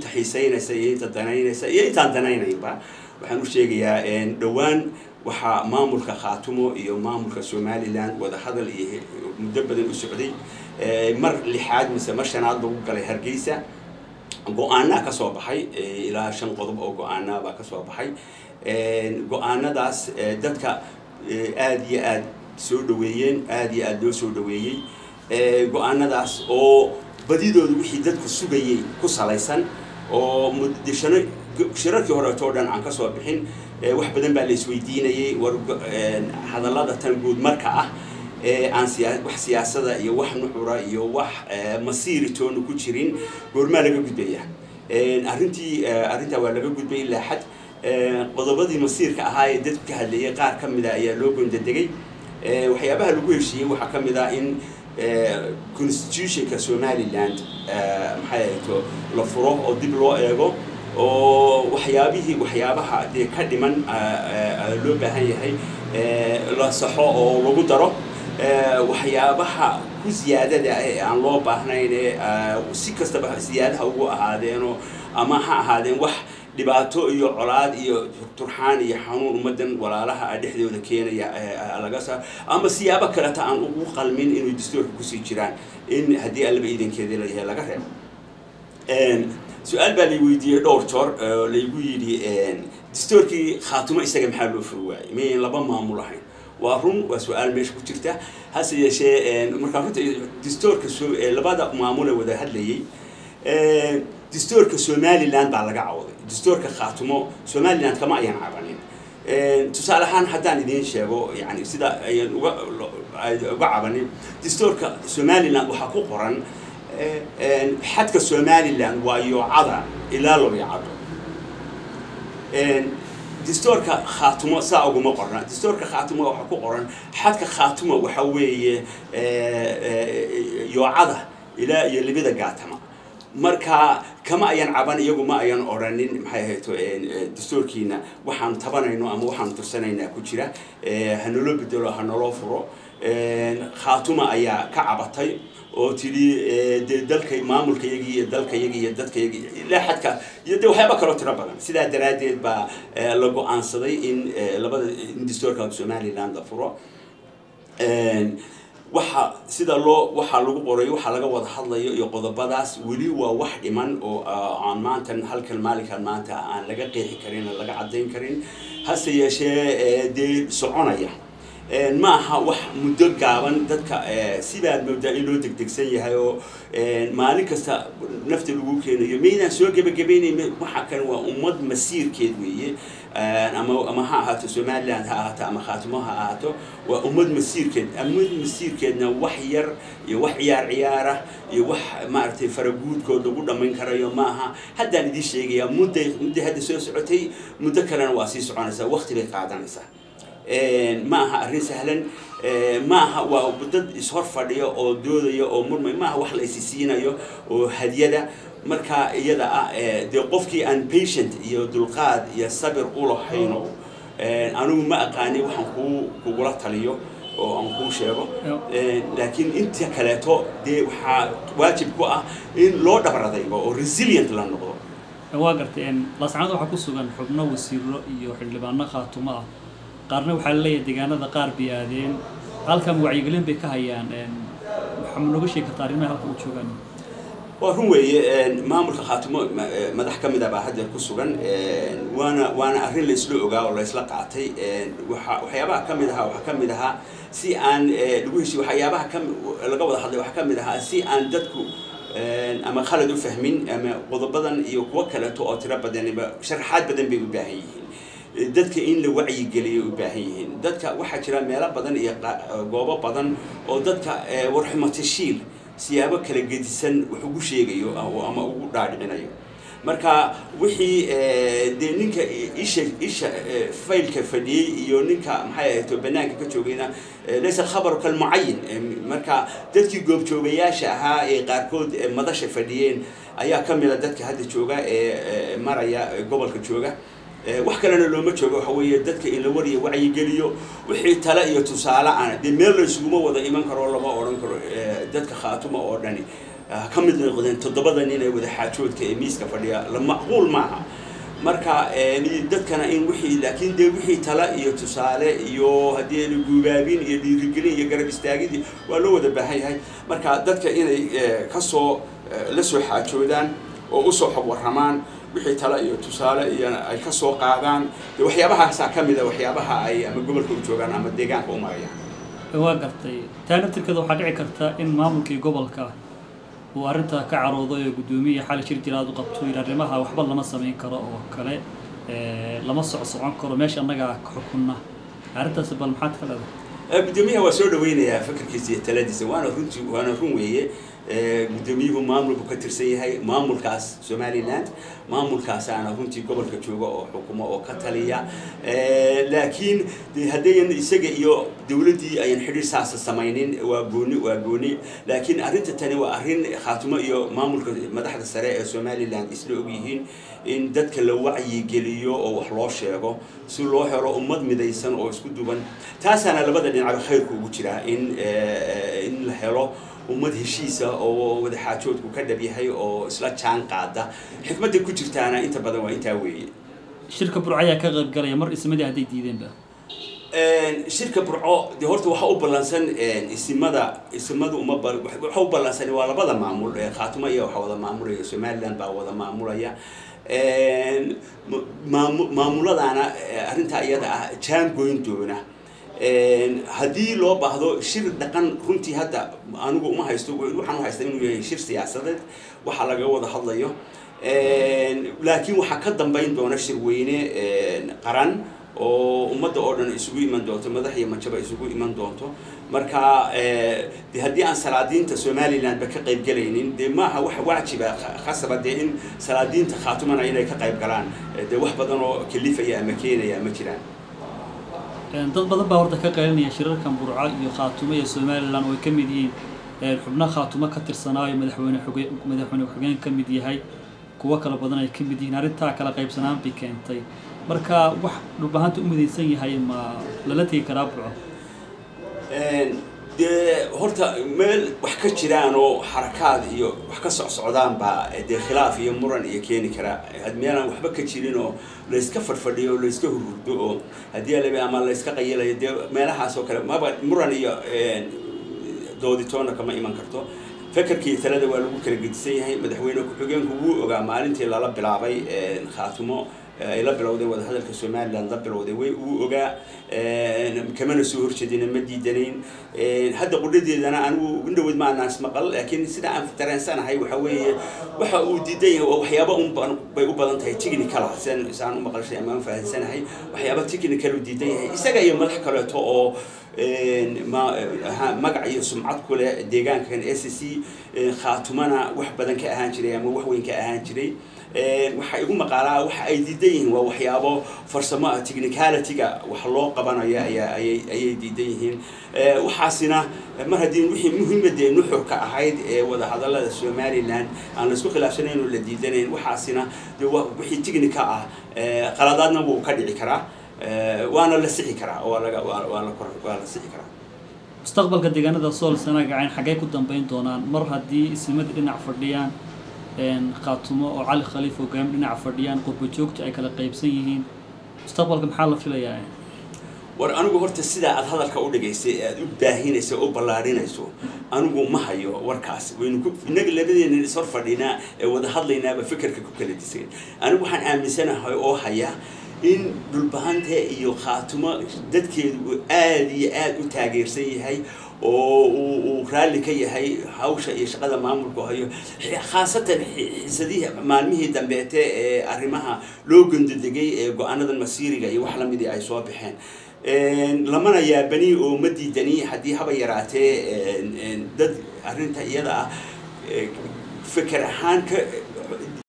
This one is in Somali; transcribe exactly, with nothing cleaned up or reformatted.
xiisaynaysa iyo inta danaynaysa iyo intaan danaynaynba waxaan u sheegayaa in dhawaan waxa maamulka Khaatumo iyo maamulka Somaliland wada hadal iyo muddo badan u socday mar lixaad mise mar shanaad lagu galay Hargeysa go'aana ka soo baxay ilaa shan qodob oo go'aana ba ka soo baxay go'aanadaas dadka aad iyo aad soo dhaweeyeen aad iyo aad loo soo dhaweeyay go'aanadaas oo badidoodu wixii dadku sugayay ku salaysan oo mudashana shirarkii hore oo dhan aan ka soo bixin wax badan baa la isweydiinayay war hadallada tan guud marka ah aan siyaasad wax siyaasadda iyo wax nuxura iyo wax masiiri toon ku jirin goorma laga gudbaya arrintii arrinta waa laga gudbay ilaa xad qodobadii masiirka ahaa ee dadku ka hadlayay qaar ka mid ah ayaa loo gondadegay waxyaabaha lagu heshiiyay waxa ka mid ah in constitutionka Somaliland maxay ahayto la furo oo dib loo eego oo waxyaabihii waxyaabaha ee ka dhiman loo baahan yahay la saxo oo lagu daro waxyaabaha ku ziyaadada ee aan loo baahnayn si kastaba ziyaadaha ugu ahaadeeno ama ha ahaadeen wax dhibaato iyo colaad iyo turxaan iyo xanuun umadan walaalaha dhexdooda keenaya laga saa ama siyaabo kale ta aan ugu qalmin inuu dastuurka ku sii jiraan in hadii alba iidankeeda la yahay laga reebo een su'aal baa la weydiiyay dhowr joor la igu yiri een dastuurkii Khaatumo isaga maxaa loo furwaay meen laba maamul ahayn waa run waa su'aal meesha ku jirta hase yeeshee marka runta dastuurka labada maamul wada hadlayay een dastuurka Somaliland baa laga cawday dastuurka Khaatumo Somaliland kama ayaan cabanin een tusaale ahaan haddaan idin sheego yani sida ayaan uga uga cabanin dastuurka Somaliland waxa ku qoran een xadka Somaliland waa yoocada ilaa loo yacado een dastuurka Khaatumo saa ugu ma qorna dastuurka Khaatumo waxa ku qoran xadka Khaatumo waxa weeye yoocada ilaa iyo libida gaatama marka kama ayaan caban iyagu ma ayaan oranin maxay hayto dastuurkiina waxaan tabanayno ama waxaan tursanayna ku jira hanolo bedelo hanolo furo Khaatumo ayaa ka cabatay oo tiri dalka maamulka iyagii iyo dalka iyagii iyo dadka iyagii ilaa xadka iyo waxyaabo kale oo tiro badan sida daraadeed baa la go'aansaday in labada dastuurka Somaliland la furo waxa sida loo waxa lagu qoray waxa laga wada hadlayo iyo qodobadaas wali waa wax dhiman oo aan maanta halkan maalinkan maanta aan laga qeexi karin laga cadeyn karin hase yeeshee de soconaya een ma aha wax muddo gaaban dadka sida muddo in loo degdegsan yahay oo maalin kasta nafta lagu keenayo meeyaan soo gabagabeynay waxa kan waa ummad masiirkeed weeye ama ama ha ahaato Somaliland ha ahaato ama Khaatumo ha ahaato waa ummad masiirkeed ummad masiirkeedna wax yar iyo wax ciyaar ciyaara iyo wax maartay faraguudkood ugu dhameyn karayo ma aha haddaan idin sheegaya muddo muddo hadda soo socotay muddo kalena waa sii soconaysa waqti bay qaadanaysaa ما ها أرين سهلا ما ها وبدد إصهار فدية أو دودية أو مرمى ما ها وحلا يسيسينا يو وهدية مركا يدا دي قفكي أن patient يو دلقاد يصبر أولو حينه أنا ما أقاني وحنكو كقولات عليه أو أنكو شيء لكن أنت كلاته دي وح واجب كوا إن لو دبر ذي أو resilient لانه واقرت إن لسعنا وحكوسو كان حبنا وسيرو يحل لبنا خاتمة قارنا وحلي دجانا ذكر بيادين هل كم وعيقلين بكهيان محمد وشيء كتارين هل كم تشوفان وهو ما ملك خاتمه ما ضحك من ذا بعد الكسوغان وانا وانا أهرين لسلوء جا ولا يسلق عتي وحيابها كم ذا وحكم ذا سي أن لويش وحيابها كم لقوا ذا حد وحكم ذا سي أن دتكو أما خالد فهمين أما وضب بدن يوكلته أو ترى بدن شرحات بدن بيباهيين dadka in la wacyi geliyo u baahan yihiin dadka waxa jira meelo badan iyo goobo badan oo dadka warxumatashiil siyaabo kala gedisan wax ugu sheegayo ama ugu dhaadhicinayo marka wixii de ninka isha isha faylka fadhiyay iyo ninka maxay ahayd banaanka ka joogayna leeyahay khabar kal muayyan marka dadkii goob joogayaasha ahaa ee qaarkood madasha fadhiyeen ayaa kamid ah dadka hadda jooga ee maraya gobolka jooga wax kalena looma joogo waxa weeye dadka in la wariyo wacyi geliyo wixii tala iyo tusaale aan de meel la isugu wada iman karo lama oran karo dadka Khaatumo oo dhani كم من الغدين تضبط إن وذا حاجود كميس كفريا لما معقول معها مركا دد كان إن وحي لكن ده وحي تلا يتصالة يو هدي الجوابين يدي رجلين يقرب يستعجدي ولو ده بهاي هاي مركا دد كإن كسو لسه حاجودان وأسوح ورحمان وحي تلا يتصالة يعني أي كسو قاعدان وحيابها ساكمل وحيابها أي أما قبل كل جوعان أما ديجان قوما يعني. واقرتي تاني تركض وحاجة كرتا إن مامك قبل كا وأرنتها كعروضة قدومية حال شرط لا تقطع إلى رمها وحبل لما سمين كراء وكله لما صع صعان كرا ماشي أنا قاعد حكونا أرنتها سبب المحط كله قدومية وسود وين يا فكر كذي ثلاثة سوانا رنت وأنا رنوية قدوميه مامل بكتر سيء مامل كاس سومالي لاند مامل كاس أنا رنتي قبل كتشوجا حكومة أو كتالية لكن هدين يسجى يو دولتي أي نحرر ساس السماينين وبوني وبوني لكن أرنت التاني وأرن خاتمة يو مامل مدح السراء سومالي لاند إسلوبيهن إن دتك لو وعي جليو أو حلاش يجو سلوه يرى أمد مديسن أو سكدوبن تاسنا لبدأ على خير كوجرا إن إن الحلا أمد هشيسة أو وده حاجات وكذا بيهاي أو سلات شان قاعدة حكمة كوجرتانا أنت بدأ وأنت وي شركة برعاية كغير قرية مر اسمه ده هدي جديدين بقى شركة برعاء دي هرت وحاو بلانسان اسم ماذا اسم ماذا وما بل وحاو بلانسان ولا بدأ معمول خاتمة يا وحاو معمول يسمى لان بقى ولا معمول يا معمولات أنا أرنتها يدا كان قوينتونا هذه لو بعضه شير دقن رنتي هذا أنا جو ما هيستوي وحنا هيستوي شير سياسة وحلا جوا ده حظيه لكن وحكدم بين دونا شير وينه قرن ومدة أردن يسوي من دونته مدة هي ما شبه يسوي من دونته مركا دي هدي عن سلادين تسومالي لان بكقيب جلينين دي ما هو واحد شبه خاصة بدي إن سلادين تخاتمنا إلى كقيب جلان دي واحد بدنه كلفة يا مكينة يا مكينة dad badan baa horta ka qeelinaya shirarkan burca iyo khaatumo iyo Soomaaliland oo ka mid yihiin ee xubnaha khaatumo ka tirsanaayo madaxweyne xogeen madaxweyne xogeen ka mid yahay kuwa kala badan ay ka mid yihiin arinta kala qaybsanaan bi keentay marka wax dhubahanta u midaysan yahay ma lala tii karaa burco een de horta meel wax ka jiraan oo xarakaad iyo wax ka socdaan ba de khilaaf iyo muran iyo keeni kara had meelan waxba ka jirin oo la iska farfadhiyo la iska hurdo oo hadii la ama la iska qayilay de meelahaas oo kale ma muran iyo dooditoona kama iman karto فكركي ثلاثة والو كلا جدسي هاي مدحوينه كحجين هو وجا مالنتي لا لب العبي خاتمه لا بلودي وده هذا الكسومان لا لب بلودي وجا كمان السهور شدين مدي دنين هذا قردي أنا أنا وندود مع الناس مقل لكن سيدا عن فترة سنة هاي وحوي وحودي دي وحيابا أم بيقبلن هاي تيجي نكلا سن سان مقل شيء ما فهم سنة هاي وحيابا تيجي نكلو دي دي هاي إسقى يوم الحكرة تو ما مقعي سمعت كله ديجان كان إس سي خاتمنا وح بدن كأهانجري أما وح وين كأهانجري وح يقوم مقالة وح أيديين ووحيابه فرسماء تكنيكالتيجا وحلو قبنا يا يا أي أي أيديين وحاسنا مرهدين وحي مهمة دي نحر كأحيد وده هذا الله السومالي لان أنا سوق الأفسنين ولا ديدين وحاسنا وحي تكنيكا قرادنا وكذي كرا وأنا لسه كرا ولا ولا ولا لسه كرا مستقبل كديجانا ده صول سنة قاعد حاجة كده بين دونان مرة دي اسمه دينا عفرديان إن قاتمه وعلي خليفة وقام دينا عفرديان قرب جوكت أي كلا قيب سيهين مستقبل كم حالة في ليا وأنا قلت السيدة هذا الكود جيسي باهين يسوي أو بلارين يسوي أنا قلت ما هيو وركاس وينكو نقل لبدي إن صرف لنا وده حد لنا بفكر كوكلة تسين أنا قلت عن سنة هاي أو هيا إن دلبهانته يو خاتمة دتك آدي آد وتاجر سي هاي وكرال كي هاي هاوش يشغل معمول كهيو خاصة سديه معلمه دمبته أرمها لو جند دقي جوانا المسيري جاي وحلا مدي أي صواب حين لما أنا يا بني ومدي دني حدي هبا يراته دد أرنت يدا فكر حان ك